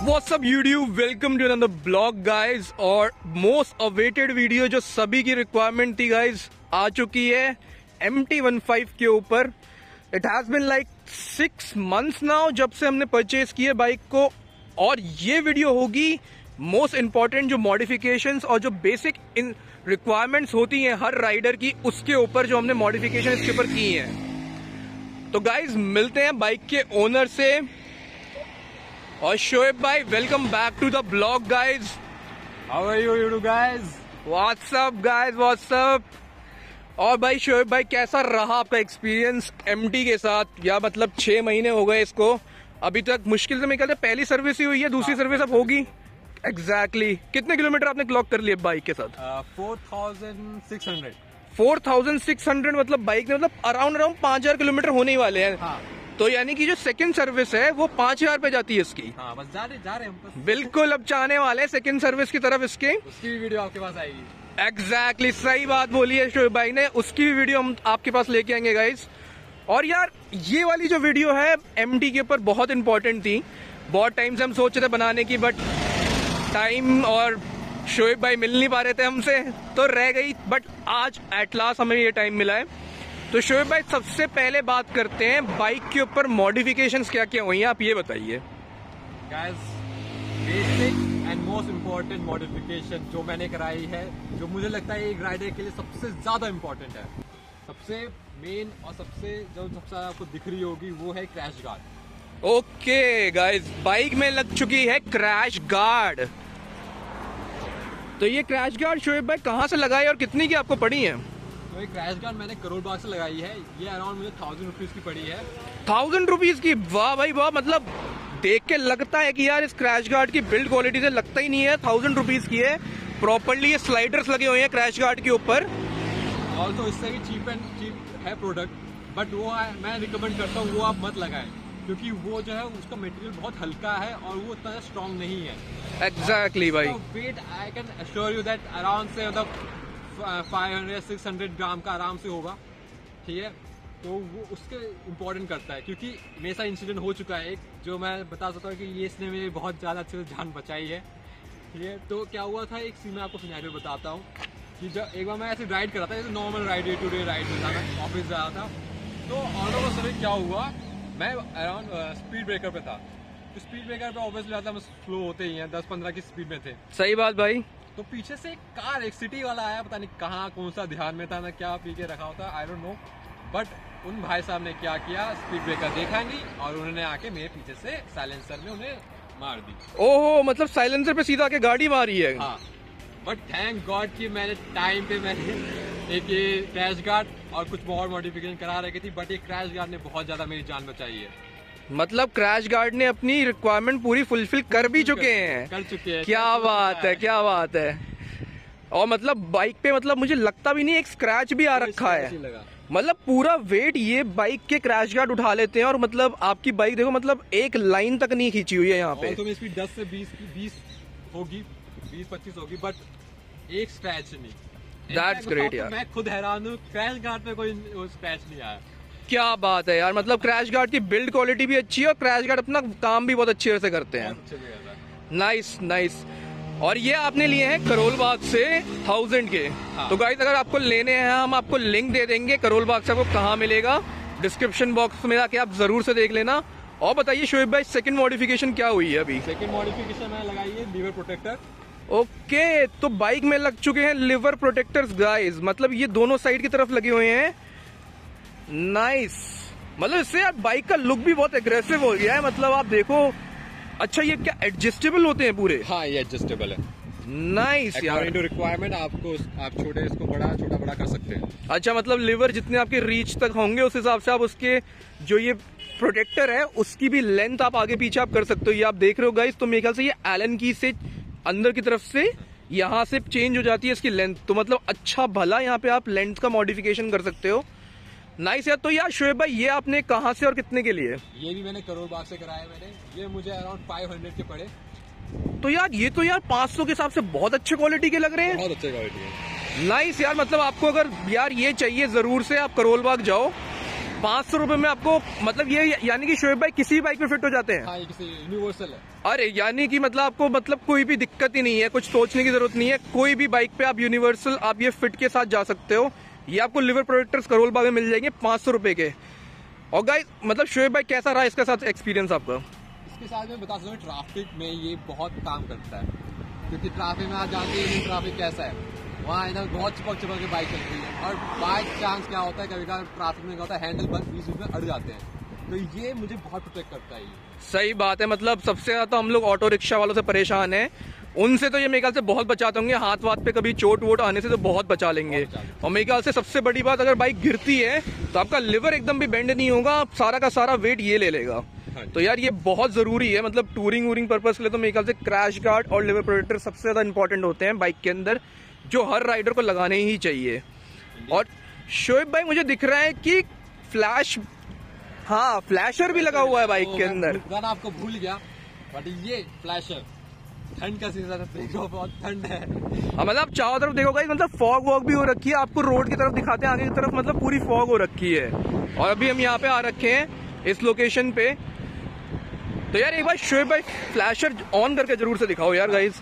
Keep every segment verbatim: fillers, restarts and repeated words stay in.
What's up YouTube, welcome to another blog guys. और most awaited video जो सभी की रिक्वायरमेंट थी गाइज आ चुकी है एम टी वन फाइव के ऊपर। It has been like six months now जब से हमने परचेज की है बाइक को, और ये वीडियो होगी मोस्ट इंपॉर्टेंट जो मॉडिफिकेशंस और जो बेसिक इन रिक्वायरमेंट्स होती हैं हर राइडर की, उसके ऊपर जो हमने मॉडिफिकेशन इसके ऊपर की हैं। तो गाइज मिलते हैं बाइक के ओनर से। और शोएब भाई, welcome back to the blog guys. How are you you guys? What's up guys, what's up. और भाई शोएब भाई, कैसा रहा आपका एक्सपीरियंस एमटी के साथ? या मतलब छह महीने हो गए इसको अभी तक, मुश्किल से मैं कहता पहली सर्विस ही हुई है, दूसरी सर्विस अब होगी। Exactly exactly. कितने किलोमीटर आपने क्लॉक कर लिए बाइक के साथ? Four thousand six hundred. Four thousand six hundred मतलब बाइक ने मतलब अराउंड अराउंड पांच हजार किलोमीटर होने ही वाले हैं। हाँ। तो यानी कि जो सेकंड सर्विस है वो पांच हजार पे जाती है इसकी। हाँ, बस जा रहे जा रहे हम बस। बिल्कुल, अब चाहने वाले सेकंड सर्विस की तरफ इसके। उसकी भी वीडियो आपके पास आएगी। एग्जैक्टली exactly, सही बात बोली है शोएब भाई ने, उसकी भी वीडियो हम आपके पास लेके आएंगे गाइस। और यार ये वाली जो वीडियो है एमटी के ऊपर बहुत इंपॉर्टेंट थी। बहुत टाइम से हम सोच रहे थे बनाने की, बट टाइम और शोएब भाई मिल नहीं पा रहे थे हमसे, तो रह गई। बट आज एट लास्ट हमें ये टाइम मिला है। तो शोएब भाई, सबसे पहले बात करते हैं बाइक के ऊपर मॉडिफिकेशंस क्या क्या हुई हैं, आप ये बताइए। Guys, basic and most important modification जो मैंने कराई है, जो मुझे लगता है एक राइडर के लिए सबसे ज्यादा इम्पोर्टेंट है, सबसे मेन और सबसे जो सबसे ज्यादा आपको दिख रही होगी, वो है crash guard. Okay guys, bike में लग चुकी है क्रैश गार्ड। तो ये क्रैश गार्ड शोएब भाई कहाँ से लगाई और कितनी की आपको पड़ी है? तो ये क्रैश गार्ड मैंने करोल बाग से लगाई है। ये अराउंड मुझे थाउजेंड रुपीज की पड़ी है। थाउजेंड रुपीज की? वाह भाई वाह, मतलब देख के लगता है कि यार इस क्रैश गार्ड की बिल्ड क्वालिटी से लगता ही नहीं है थाउजेंड रुपीज की है। प्रॉपर्ली ये स्लाइडर्स लगे हुए हैं क्रैश गार्ड के ऊपर। और तो इससे भी चीप एंड चीप है प्रोडक्ट, बट वो मैं रिकमेंड करता हूँ वो आप मत लगाएं, क्योंकि वो जो है उसका मटेरियल बहुत हल्का है और वो उतना स्ट्रॉन्ग नहीं है। एग्जैक्टली भाई। Wait I can assure you that around से मतलब five hundred six hundred gram का आराम से होगा, ठीक है। तो वो उसके इम्पोर्टेंट करता है, क्योंकि मेरे साथ इंसिडेंट हो चुका है एक, जो मैं बता सकता हूँ कि ये इसने मेरी बहुत ज़्यादा अच्छे से जान बचाई है, ठीक है। तो क्या हुआ था, एक सीन मैं आपको सिनेरियो बताता हूँ कि जब एक बार मैं ऐसे राइड कर रहा था, जैसे normal ride day to day ride में था, मैं ऑफिस जा रहा था, तो ऑन ऑफ समय क्या हुआ, मैं अराउंड स्पीड ब्रेकर पे था। तो स्पीड ब्रेकर पे ऑब्वियसली आता है, स्लो होते ही हैं, दस पंद्रह की स्पीड में थे। सही बात भाई। तो पीछे से एक कार, एक सिटी वाला आया, पता नहीं कहाँ कौन सा ध्यान में था ना, क्या पी के रखा होता, आई डोंट नो। बट उन भाई साहब ने क्या किया, स्पीड ब्रेकर देखा नहीं और उन्होंने आके मेरे पीछे से साइलेंसर में उन्हें मार दी। ओहो, मतलब साइलेंसर पे सीधा आके गाड़ी मारी है। हाँ, बट थैंक गॉड कि मैंने टाइम पे मैंने एक ये क्रैश गार्ड और कुछ और मॉडिफिकेशन करा रखी थी, बट ये क्रैश गार्ड ने बहुत ज्यादा मेरी जान बचाई है। मतलब क्रैश गार्ड ने अपनी रिक्वायरमेंट पूरी फुलफिल कर भी चुके हैं। कर चुके हैं। क्या बात है, क्या बात है। और मतलब बाइक पे मतलब मुझे लगता भी नहीं एक स्क्रैच भी आ रखा है। मतलब पूरा वेट ये बाइक के क्रैश गार्ड उठा लेते हैं, और मतलब आपकी बाइक देखो, मतलब एक लाइन तक नहीं खींची हुई है यहाँ पे। तो स्पीड दस से बीस बीस होगी, बीस पच्चीस होगी, बट एक स्क्रैच नहीं। दैट्स ग्रेट यार। मैं खुद हैरान हूँ, क्रैश गार्ड पे कोई स्क्रैच नहीं आया। क्या बात है यार, मतलब क्रैश गार्ड की बिल्ड क्वालिटी भी अच्छी है और क्रैश गार्ड अपना काम भी बहुत अच्छी तरह से करते हैं। Nice nice. और ये आपने लिए हैं करोल बाग से थाउजेंड के। हाँ। तो गाइस, अगर आपको लेने हैं हम आपको लिंक दे देंगे करोल बाग से, आपको कहाँ मिलेगा डिस्क्रिप्शन बॉक्स में जाके आप जरूर से देख लेना। और बताइए शोएब भाई, सेकंड मॉडिफिकेशन क्या हुई है अभी? सेकंड मॉडिफिकेशन मैंने लगाई है लीवर प्रोटेक्टर। ओके, तो बाइक में लग चुके हैं लिवर प्रोटेक्टर्स गाइस, मतलब ये दोनों साइड की तरफ लगे हुए हैं। नाइस। मतलब इससे यार बाइक का लुक भी बहुत एग्रेसिव हो गया है, मतलब आप देखो। अच्छा, ये क्या एडजस्टेबल होते हैं पूरे? हाँ, ये एडजस्टेबल है। नाइस यार। रिक्वायरमेंट आपको आप छोटे इसको बड़ा छोटा बड़ा कर सकते हैं। अच्छा, मतलब लिवर जितने आपके रीच तक होंगे उस हिसाब से आप उसके जो ये प्रोटेक्टर है उसकी भी लेंथ आप आगे पीछे आप कर सकते हो। ये आप देख रहे हो गाइस, तो मेरे ख्याल से ये एलन की से अंदर की तरफ से यहाँ से चेंज हो जाती है इसकी लेंथ। तो मतलब अच्छा भला यहाँ पे आप लेंथ का मॉडिफिकेशन कर सकते हो। नाइस यार। तो यार शोएब भाई, ये आपने कहाँ से और कितने के लिए? ये भी मैंने करोल बाग से कराया मैंने। ये मुझे अराउंड फाइव हंड्रेड के पड़े। तो यार ये तो यार पाँच सौ के हिसाब से बहुत अच्छे क्वालिटी के लग रहे हैं। बहुत अच्छे क्वालिटी है। नाइस यार। मतलब आपको अगर यार ये चाहिए, जरूर से आप करोल बाग जाओ पाँच सौ रुपए में आपको मतलब ये यानी कि शोएब भाई किसी भी बाइक पे फिट हो जाते हैं? हाँ, ये किसी यूनिवर्सल है। अरे यानी कि मतलब आपको मतलब कोई भी दिक्कत ही नहीं है, कुछ सोचने की जरूरत नहीं है, कोई भी बाइक पे आप यूनिवर्सल आप ये फिट के साथ जा सकते हो। ये आपको लिवर प्रोटेक्टर्स करोल बाग में मिल जाएंगे पाँच सौ रुपए के। और गाइस मतलब शोएब भाई कैसा रहा इसके साथ एक्सपीरियंस आपका? इसके साथ मैं बता सकता हूँ ट्रैफिक में ये बहुत काम करता है, क्योंकि ट्रैफिक में आप जानते हैं ट्रैफिक कैसा है, वहाँ इधर बहुत चिपक चिपक के बाइक चल रही है और बाई चांस क्या होता है कभी कभी ट्रैफिक में क्या होता है हैंडल बीच बीच में अड़ जाते हैं, तो ये मुझे बहुत प्रोटेक्ट करता है। ये सही बात है, मतलब सबसे ज्यादा तो हम लोग ऑटो रिक्शा वालों से परेशान हैं, उनसे तो ये मेरे ख्याल से बहुत बचाते होंगे, हाथ वाथ पे कभी चोट वोट आने से तो बहुत बचा लेंगे। और मेरे ख्याल से सबसे बड़ी बात, अगर बाइक गिरती है तो आपका लिवर एकदम भी बेंड नहीं होगा, सारा का सारा वेट ये ले लेगा। तो यार ये बहुत जरूरी है, मतलब टूरिंग वूरिंग पर्पज के लिए तो मेरे ख्याल से क्रैश गार्ड और लिवर प्रोटेक्टर सबसे ज्यादा इंपॉर्टेंट होते हैं बाइक के अंदर, जो हर राइडर को लगाने ही चाहिए। और शोएब भाई मुझे दिख रहा है कि फ्लैश, हाँ फ्लैशर भी लगा हुआ है बाइक के अंदर। मैं आपको भूल गया, बट ये फ्लैशर ठंड का सीजन है, देखो बहुत ठंड है। हाँ मतलब आप चारों तरफ देखो गाइस, मतलब फॉग वॉग भी हो रखी है, आपको रोड की तरफ दिखाते हैं, आगे की तरफ मतलब पूरी फॉग हो रखी है। और अभी हम यहाँ पे आ रखे हैं इस लोकेशन पे। तो यार एक बार शोएब भाई फ्लैशर ऑन करके जरूर से दिखाओ यार गाइस।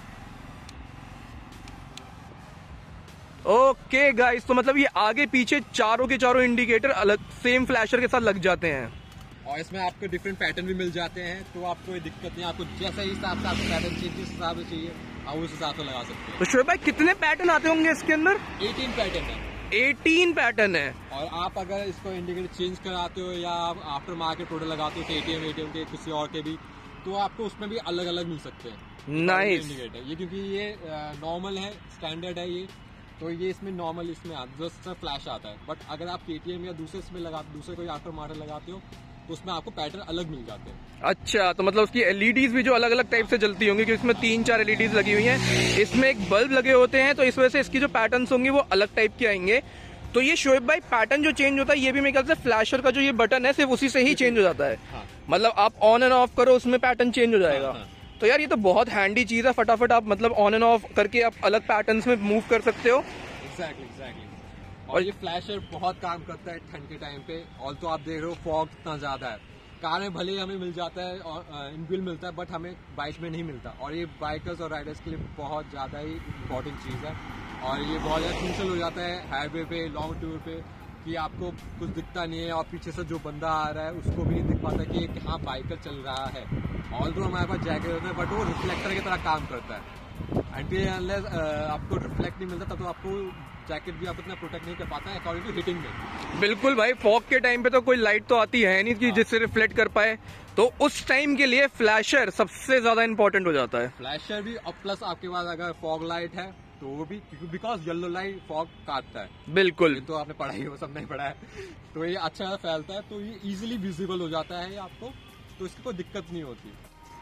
ओके गाइस, तो मतलब ये आगे पीछे चारों के चारों इंडिकेटर अलग सेम फ्लैशर के साथ लग जाते हैं और इसमें आपको डिफरेंट पैटर्न भी मिल जाते हैं, तो आपको कोई दिक्कत नहीं, आपको जैसा हिसाब से आपको पैटर्न चाहिए जिस हिसाब से चाहिए आप उस हिसाब से लगा सकते हैं। तो शोएब भाई कितने पैटर्न आते होंगे इसके अंदर? अठारह पैटर्न है। अठारह पैटर्न है। और आप अगर इसको इंडिकेटर चेंज कराते हो या आप आफ्टर मार्केट प्रोडक्ट लगाते हो एटीएम एटीएम के किसी और के भी, तो आपको उसमें भी अलग अलग मिल सकते हैं नाइस इंडिकेटर। ये क्योंकि ये नॉर्मल है, स्टैंडर्ड है ये, तो ये इसमें नॉर्मल इसमें जो फ्लैश आता है। बट अगर आप केटीएम या दूसरे इसमें लगा दूसरे कोई आफ्टर मॉडल लगाते हो तो उसमें आपको पैटर्न अलग मिल जाते हैं। अच्छा, तो मतलब उसकी एलईडीज भी जो अलग अलग टाइप से जलती होंगी, क्योंकि इसमें तीन चार एलईडीज लगी हुई हैं, इसमें एक बल्ब लगे होते हैं, तो इस वजह से इसकी जो पैटर्न्स होंगे वो अलग टाइप के आएंगे। तो ये शोएब भाई पैटर्न जो चेंज होता है ये भी मेरे ख्याल से फ्लैशर का जो ये बटन है सिर्फ उसी से ही चेंज हो जाता है। हाँ। मतलब आप ऑन एंड ऑफ करो उसमें पैटर्न चेंज हो जाएगा। हाँ, हाँ। तो यार ये तो बहुत हैंडी चीज है, फटाफट आप मतलब ऑन एंड ऑफ करके आप अलग पैटर्न्स में मूव कर सकते हो। Exactly exactly. और ये फ्लैशर बहुत काम करता है ठंड के टाइम पे। और तो आप देख रहे हो फॉग कितना ज्यादा है, कार में भले ही हमें मिल जाता है और इनबिल मिलता है, बट हमें बाइक में नहीं मिलता, और ये बाइकर्स और राइडर्स के लिए बहुत ज्यादा ही इम्पोर्टेंट चीज है। और ये बहुत ज्यादा क्रूशियल हो जाता है हाईवे पे, लॉन्ग टूर पे, कि आपको कुछ दिखता नहीं है और पीछे से जो बंदा आ रहा है उसको भी नहीं दिख पाता कि हाँ बाइकर चल रहा है। ऑल तो हमारे पास जैकेट होता है, बट वो रिफ्लेक्टर की तरह काम करता है। एंटी अनलेस आपको रिफ्लेक्ट नहीं मिलता तब तो आपको जैकेट भी आप इतना प्रोटेक्ट नहीं कर पाता है अकॉर्डिंग टू हिटिंग में। बिल्कुल भाई, फॉग के टाइम पे तो कोई लाइट तो आती है नहीं कि जिससे रिफ्लेक्ट कर पाए, तो उस टाइम के लिए फ्लैशर सबसे ज्यादा इंपॉर्टेंट हो जाता है। फ्लैशर भी, और प्लस आपके पास अगर फॉग लाइट है तो वो भी, बिकॉज येलो लाइट फॉग काटता है। बिल्कुल, ये तो आपने पढ़ा ही हो, सब नहीं पढ़ा है, तो ये अच्छा फैलता है, तो ये इजीली विजिबल हो जाता है आपको, तो इसकी कोई दिक्कत नहीं होती।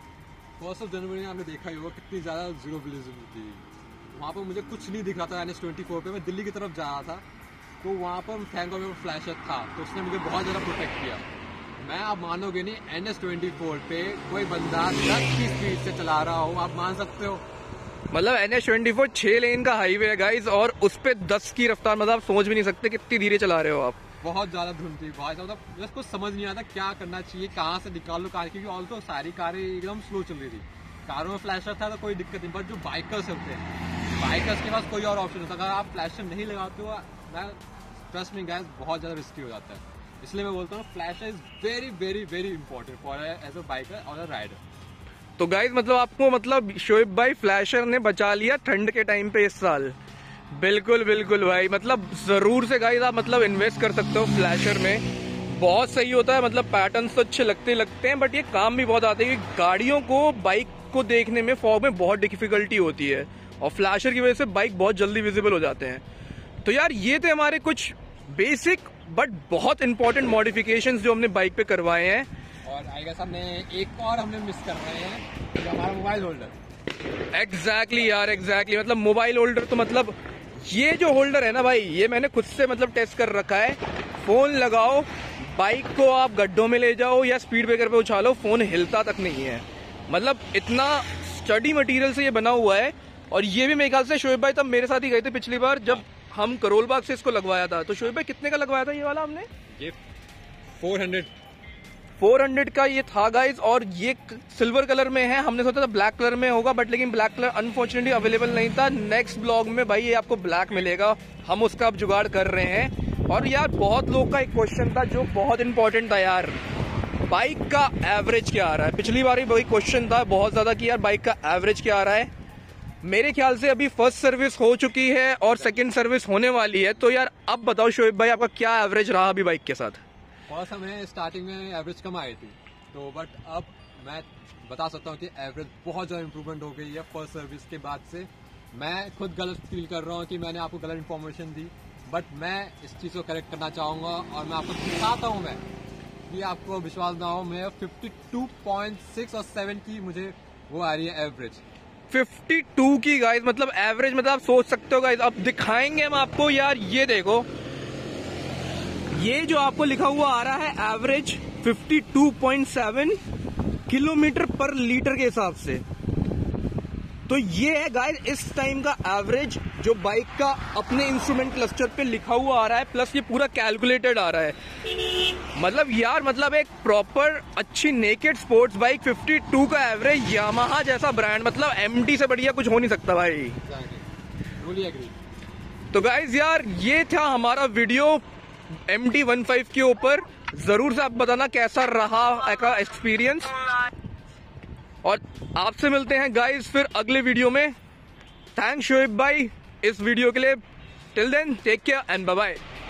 फर्स्ट ऑफ जनवरी में आपने देखा ही होगा कितनी ज्यादा जीरो विजिबिलिटी थी, वहाँ पर मुझे कुछ नहीं दिख रहा था। एन एस ट्वेंटी फोर पे मैं दिल्ली की तरफ जा रहा था, तो वहाँ पर थैंक गॉड फ्लैशर था, तो उसने मुझे बहुत ज़्यादा प्रोटेक्ट किया। मैं आप मानोगे नहीं, एन एस ट्वेंटी फोर पे कोई बंदा दस की स्पीड से चला रहा हो, आप मान सकते हो। मतलब एन एस ट्वेंटी फोर छह लेन का हाईवे है गाइस, और उस पे दस की रफ्तार, मतलब आप सोच भी नहीं सकते कितनी धीरे चला रहे हो आप। बहुत ज़्यादा धुन थी, बहुत ज़्यादा, बस कुछ समझ नहीं आता क्या करना चाहिए, कहाँ से निकाल लो कार, क्योंकि ऑल तो सारी कारें एकदम स्लो चल रही थी। कारों में फ्लैशर था तो कोई दिक्कत नहीं, बट जो बाइकर्स होते हैं, बाइकर्स के पास कोई और ऑप्शन होता है। अगर आप फ्लैशर नहीं लगाते हो, मैं ट्रस्ट में गैस बहुत ज़्यादा रिस्की हो जाता है। इसलिए मैं बोलता हूँ flasher is very very very important for as a biker और अ राइडर। तो गाइस मतलब आपको मतलब शोएब भाई फ्लैशर ने बचा लिया ठंड के टाइम पे इस साल। बिल्कुल बिल्कुल भाई, मतलब जरूर से गाइस आप मतलब इन्वेस्ट कर सकते हो फ्लैशर में, बहुत सही होता है। मतलब पैटर्न्स तो अच्छे लगते लगते हैं, बट ये काम भी बहुत आते हैं, क्योंकि गाड़ियों को बाइक को देखने में फॉग में बहुत डिफिकल्टी होती है, और फ्लैशर की वजह से बाइक बहुत जल्दी विजिबल हो जाते हैं। तो यार ये थे हमारे कुछ बेसिक बट बहुत इंपॉर्टेंट मॉडिफिकेशंस जो हमने बाइक पे करवाए हैं। और आई गेस हमने एक और हमने मिस कर रहे हैं, जो हमारा मोबाइल होल्डर। एग्जैक्टली यार, एग्जैक्टली मतलब मोबाइल होल्डर, तो मतलब ये जो होल्डर है ना भाई, ये मैंने खुद से मतलब टेस्ट कर रखा है। फोन लगाओ, बाइक को आप गड्ढों में ले जाओ या स्पीड ब्रेकर पे उछालो, फोन हिलता तक नहीं है। मतलब इतना स्टडी मटेरियल से ये बना हुआ है। और ये भी मेरे ख्याल से शोएब भाई तब मेरे साथ ही गए थे पिछली बार जब हम करोल बाग से इसको लगवाया था। तो शोएब भाई कितने का लगवाया था ये वाला हमने? ये फोर हंड्रेड फोर हंड्रेड का ये था गाइज, और ये सिल्वर कलर में है। हमने सोचा था ब्लैक कलर में होगा, बट लेकिन ब्लैक कलर अनफॉर्चुनेटली अवेलेबल नहीं था। नेक्स्ट ब्लॉग में भाई ये आपको ब्लैक मिलेगा, हम उसका अब जुगाड़ कर रहे हैं। और यार बहुत लोग का एक क्वेश्चन था जो बहुत इंपॉर्टेंट था यार, बाइक का एवरेज क्या आ रहा है। पिछली बार भी वही क्वेश्चन था बहुत ज्यादा कि यार बाइक का एवरेज क्या आ रहा है। मेरे ख्याल से अभी फर्स्ट सर्विस हो चुकी है और सेकंड सर्विस होने वाली है, तो यार अब बताओ शोएब भाई आपका क्या एवरेज रहा अभी बाइक के साथ। फर्स्ट हमें स्टार्टिंग में एवरेज कम आई थी, तो बट अब मैं बता सकता हूँ कि एवरेज बहुत ज़्यादा इंप्रूवमेंट हो गई है फर्स्ट सर्विस के बाद से। मैं खुद गलत फील कर रहा हूँ कि मैंने आपको गलत इन्फॉर्मेशन दी, बट मैं इस चीज़ को करेक्ट करना चाहूँगा और मैं आपको दिखाता हूँ मैं कि आपको विश्वास ना हो। मैं फिफ्टी टू पॉइंट सिक्स और सेवन की मुझे वो आ रही है एवरेज। फिफ्टी टू की गाइज, मतलब एवरेज, मतलब आप सोच सकते हो गाइज। अब दिखाएंगे हम आपको यार, ये देखो ये जो आपको लिखा हुआ आ रहा है average fifty two point seven kilometre per litre के हिसाब से। तो ये है गाइस इस टाइम का एवरेज जो बाइक का अपने इंस्ट्रूमेंट क्लस्टर पे लिखा हुआ आ रहा है, प्लस ये पूरा कैलकुलेटेड आ रहा है। मतलब यार मतलब एक प्रॉपर अच्छी naked sports bike fifty two का एवरेज, यामाहा जैसा ब्रांड, मतलब एमटी से बढ़िया कुछ हो नहीं सकता भाई। Fully agree. तो गाइज यार ये था हमारा video M T one five के ऊपर। जरूर से आप बताना कैसा रहा आपका एक्सपीरियंस, और आपसे मिलते हैं गाइज फिर अगले वीडियो में। थैंक्स शोएब भाई इस वीडियो के लिए। Till then take care and bye bye.